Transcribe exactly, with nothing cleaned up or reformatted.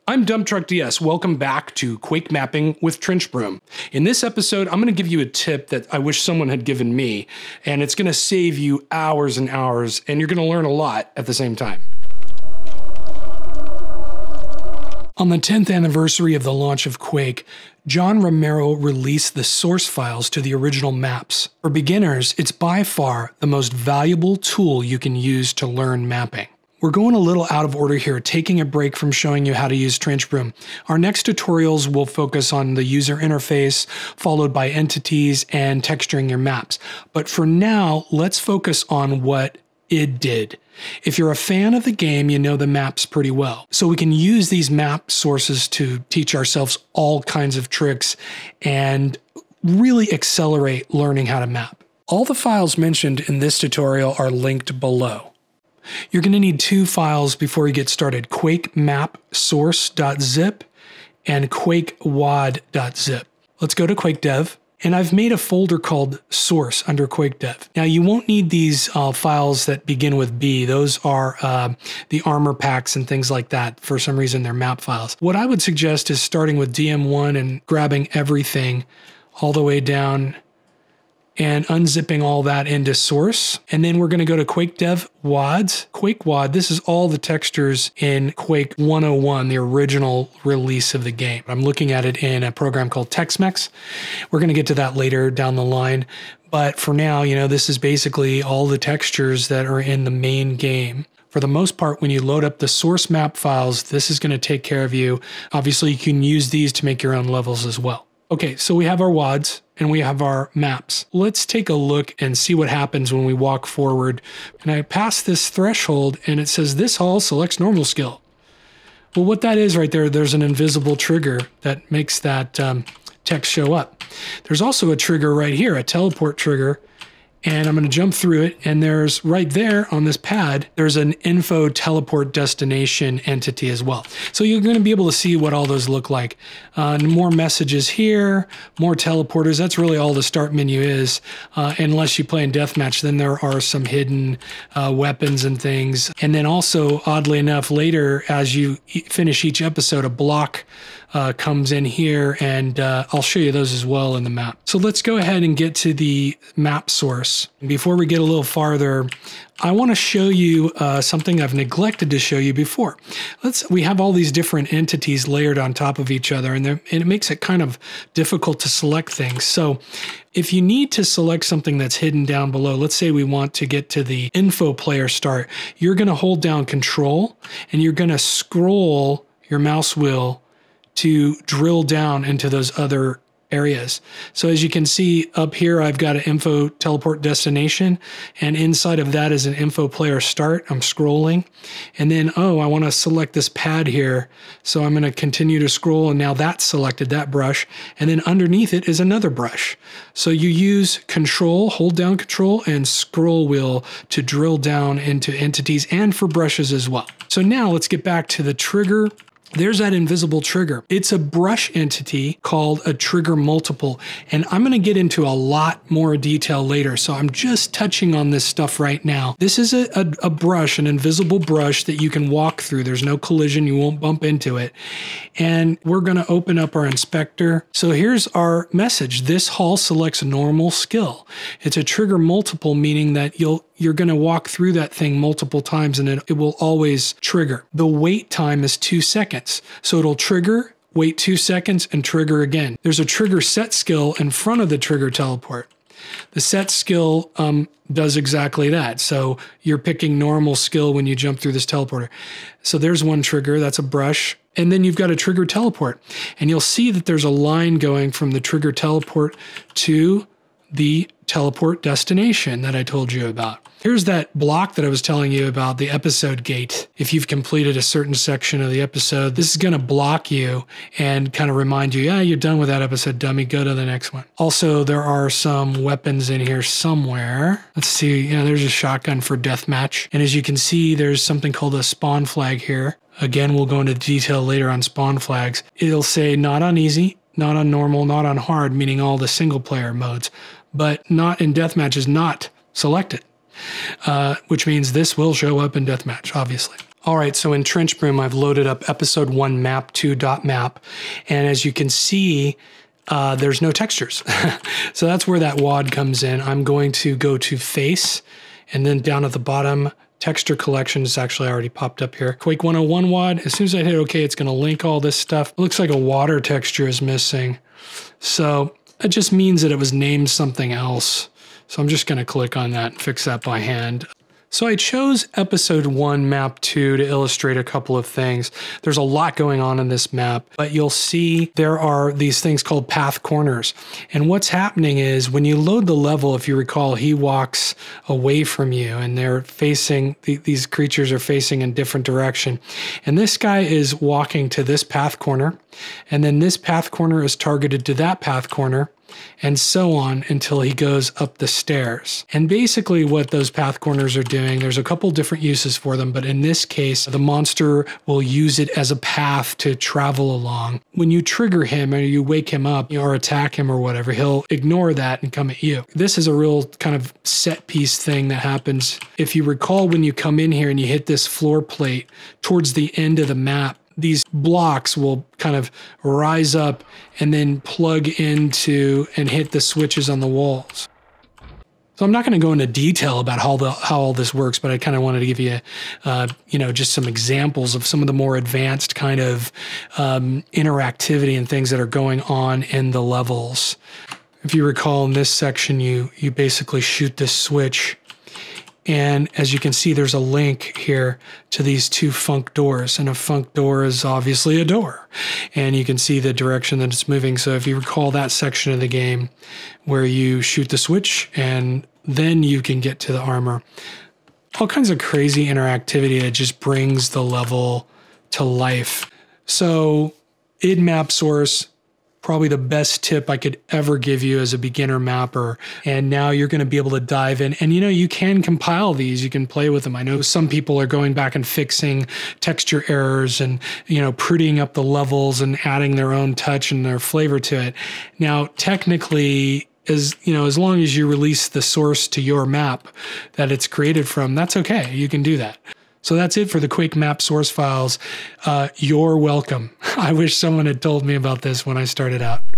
I'm Dump Truck D S. Welcome back to Quake Mapping with TrenchBroom. In this episode, I'm going to give you a tip that I wish someone had given me, and it's going to save you hours and hours, and you're going to learn a lot at the same time. On the tenth anniversary of the launch of Quake, John Romero released the source files to the original maps. For beginners, it's by far the most valuable tool you can use to learn mapping. We're going a little out of order here, taking a break from showing you how to use TrenchBroom. Our next tutorials will focus on the user interface, followed by entities and texturing your maps. But for now, let's focus on what it did. If you're a fan of the game, you know the maps pretty well. So we can use these map sources to teach ourselves all kinds of tricks and really accelerate learning how to map. All the files mentioned in this tutorial are linked below. You're going to need two files before you get started, Quake Map Source.zip and Quake Wad.zip. Let's go to Quake Dev, and I've made a folder called Source under Quake Dev. Now you won't need these uh, files that begin with B. Those are uh, the armor packs and things like that. For some reason, they're map files. What I would suggest is starting with D M one and grabbing everything all the way down and unzipping all that into source. And then we're going to go to Quake Dev Wads. Quake Wad, this is all the textures in Quake one oh one, the original release of the game. I'm looking at it in a program called TextMex. We're going to get to that later down the line. But for now, you know, this is basically all the textures that are in the main game. For the most part, when you load up the source map files, this is going to take care of you. Obviously, you can use these to make your own levels as well. Okay, so we have our W A Ds and we have our maps. Let's take a look and see what happens when we walk forward. And I pass this threshold and it says this hall selects normal skill. Well, what that is right there, there's an invisible trigger that makes that um, text show up. There's also a trigger right here, a teleport trigger. And I'm going to jump through it, and there's right there on this pad, there's an info teleport destination entity as well. So you're going to be able to see what all those look like. Uh, more messages here, more teleporters. That's really all the start menu is. Uh, unless you play in deathmatch, then there are some hidden uh, weapons and things. And then also, oddly enough, later as you e- finish each episode, a block Uh, comes in here, and uh, I'll show you those as well in the map. So let's go ahead and get to the map source. Before we get a little farther, I want to show you uh, something I've neglected to show you before. Let's. We have all these different entities layered on top of each other, and, and it makes it kind of difficult to select things. So if you need to select something that's hidden down below, let's say we want to get to the info player start, you're going to hold down Control, and you're going to scroll your mouse wheel to drill down into those other areas. So as you can see up here, I've got an info teleport destination, and inside of that is an info player start. I'm scrolling, and then, oh, I want to select this pad here. So I'm going to continue to scroll, and now that's selected, that brush, and then underneath it is another brush. So you use Control, hold down Control, and scroll wheel to drill down into entities and for brushes as well. So now let's get back to the trigger. There's that invisible trigger. It's a brush entity called a trigger multiple, and I'm going to get into a lot more detail later, so I'm just touching on this stuff right now. This is a, a, a brush, an invisible brush that you can walk through. There's no collision, you won't bump into it. And we're going to open up our inspector. So here's our message. This hall selects normal skill. It's a trigger multiple, meaning that you'll you're going to walk through that thing multiple times and it, it will always trigger. The wait time is two seconds. So it'll trigger, wait two seconds, and trigger again. There's a trigger set skill in front of the trigger teleport. The set skill um, does exactly that. So you're picking normal skill when you jump through this teleporter. So there's one trigger, that's a brush. And then you've got a trigger teleport. And you'll see that there's a line going from the trigger teleport to the teleport destination that I told you about. Here's that block that I was telling you about, the episode gate. If you've completed a certain section of the episode, this is going to block you and kind of remind you, yeah, you're done with that episode, dummy, go to the next one. Also, there are some weapons in here somewhere. Let's see, yeah, there's a shotgun for deathmatch. And as you can see, there's something called a spawn flag here. Again, we'll go into detail later on spawn flags. It'll say not on easy, not on normal, not on hard, meaning all the single player modes, but not in deathmatch is not selected. Uh, which means this will show up in deathmatch, obviously. All right, so in TrenchBroom, I've loaded up episode one map two dot map. And as you can see, uh, there's no textures. So that's where that wad comes in. I'm going to go to face, and then down at the bottom, texture collection is actually already popped up here. Quake one oh one wad. As soon as I hit OK, it's going to link all this stuff. It looks like a water texture is missing. So it just means that it was named something else. So I'm just going to click on that and fix that by hand. So I chose episode one, map two to illustrate a couple of things. There's a lot going on in this map, but you'll see there are these things called path corners. And what's happening is when you load the level, if you recall, he walks away from you and they're facing, these creatures are facing in different direction. And this guy is walking to this path corner, and then this path corner is targeted to that path corner, and so on until he goes up the stairs. And basically what those path corners are doing, there's a couple different uses for them, but in this case, the monster will use it as a path to travel along. When you trigger him or you wake him up or attack him or whatever, he'll ignore that and come at you. This is a real kind of set piece thing that happens. If you recall, when you come in here and you hit this floor plate towards the end of the map, these blocks will kind of rise up and then plug into and hit the switches on the walls. So I'm not going to go into detail about how the how all this works, but I kind of wanted to give you, uh, you know, just some examples of some of the more advanced kind of um, interactivity and things that are going on in the levels. If you recall, in this section, you you basically shoot this switch. And as you can see, there's a link here to these two funk doors. And a funk door is obviously a door. And you can see the direction that it's moving. So if you recall that section of the game where you shoot the switch and then you can get to the armor. All kinds of crazy interactivity that just brings the level to life. So in Map Source, probably the best tip I could ever give you as a beginner mapper. And now you're going to be able to dive in. And you know, you can compile these, you can play with them. I know some people are going back and fixing texture errors and, you know, prettying up the levels and adding their own touch and their flavor to it. Now, technically, as you know, as long as you release the source to your map that it's created from, that's okay. You can do that. So that's it for the Quake Map Source files. Uh, you're welcome. I wish someone had told me about this when I started out.